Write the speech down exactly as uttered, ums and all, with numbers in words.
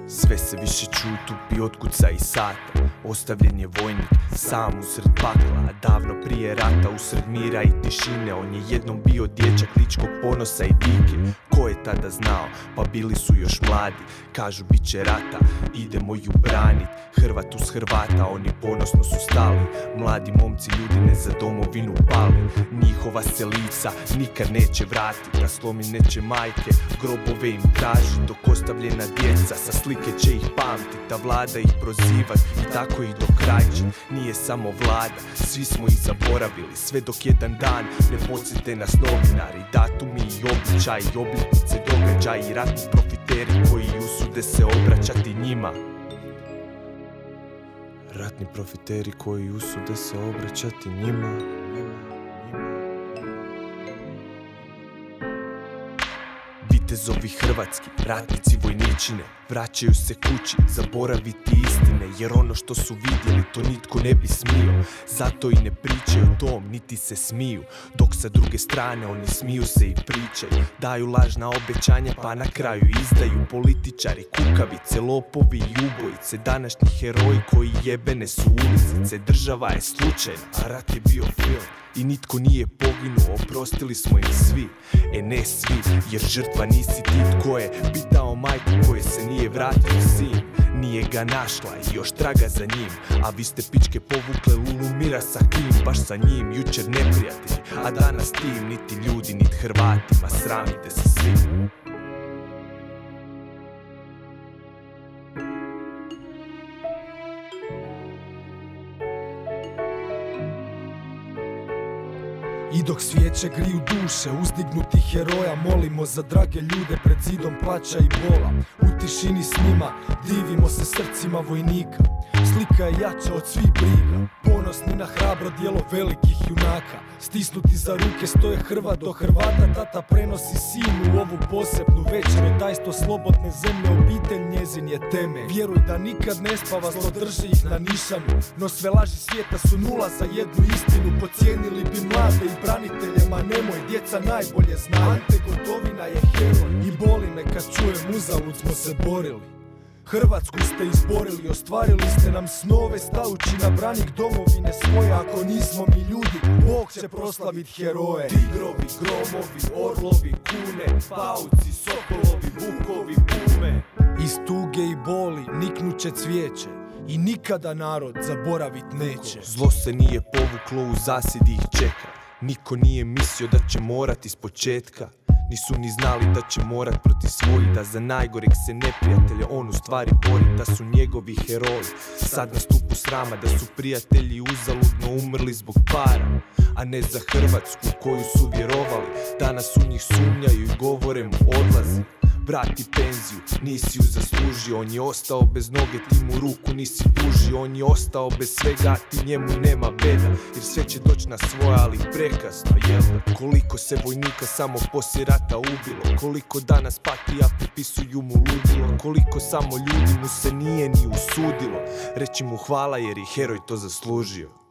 Sve se više čuju tupi otkuca i sata. Ostavljen je vojnik sam usred pakla, a davno prije rata usred mira i tišine. On je jednom bio dječak ličkog ponosa i dike. Ko je tada znao, pa bili su još mladi. Kažu bit će rata, idemo ju branit. Hrvat uz Hrvata, oni ponosno su stali. Mladi momci ljudi ne za domovinu pali. Njihova se lica nikad neće vratiti, da slomi neće majke, grobove im traži. Dok ostavljena djeca sa slike će ih pamtit, da vlada ih prozivat i tako ih dokrajčit. Nije samo vlada, svi smo ih zaboravili, sve dok jedan dan ne podsjete nas novinari. Datumi i običaji, obljetnice, događaji, ratni profiteri koji usude se obraćati njima. Ratni profiteri koji usude se obraćati njima. Vitezovi hrvatski, ratnici vojničine, vraćaju se kući, zaboraviti istine. Jer ono što su vidjeli to nitko ne bi smio. Zato i ne pričaju o tom, niti se smiju. Dok sa druge strane oni smiju se i pričaju. Daju lažna obećanja pa na kraju izdaju. Političari, kukavice, lopovi i ubojice, današnji heroji koji jebene su ulizice. Država je slučajna, a rat je bio film i nitko nije poginuo, oprostili smo im svi. E ne svi, jer žrtva nisi ti. Tko je pitao majku koje se nije vratio sin? Nije ga našla i još traga za njim. A vi ste pičke povukle lulu mira sa kim? Baš sa njim, jučer neprijatelji, a danas tim. Niti ljudi, niti Hrvatima, sramite se svim. I dok svijeće griju duše uzdignutih heroja, molimo za drage ljude pred zidom plaća i bola. U tišini s njima divimo se srcima vojnika. Slika je jača od svih briga, ponosni na hrabro djelo velikih junaka. Stisnuti za ruke stoje Hrvat do Hrvata, tata prenosi sinu ovu posebnu večer. Tajstvo slobodne zemlje, obitelj njezin je teme. Vjeruj da nikad ne spava, zlo drži ih na nišanu. No sve laži svijeta su nula za jednu istinu. Pocijenili bi mlade i branitelje, ma nemoj, djeca najbolje zna. Ante Gotovina je heroj i boli me kad čujem uzalud smo se borili. Hrvatsku ste izborili, ostvarili ste nam snove, stajući na branik domovine svoje. Ako nismo mi ljudi, Bog će proslavit heroje. Tigrovi, gromovi, orlovi, kune, pauci, sokolovi, vukovi, pume. Iz tuge i boli niknuće cvijeće i nikada narod zaboravit neće. Zlo se nije povuklo, u zasjedi ih čeka. Niko nije mislio da će morat iz početka. Nisu ni znali da će morat protiv svojih, da za najgoreg se neprijatelja on u stvari bori. Da su njegovi heroji sad na stupu srama, da su prijatelji uzaludno umrli zbog para. A ne za Hrvatsku koju su vjerovali. Danas u njih sumnjaju i govore mu odlazi. Vrati penziju, nisi ju zaslužio. On je ostao bez noge, ti mu ruku nisi pružio. On je ostao bez svega, ti njemu nema beda. Jer sve će doći na svoje, ali prekasno, jel da? Koliko se vojnika samo poslije rata ubilo, koliko danas patija pripisuju mu ludilo, koliko samo ljudi mu se nije ni usudilo reći mu hvala jer je heroj to zaslužio.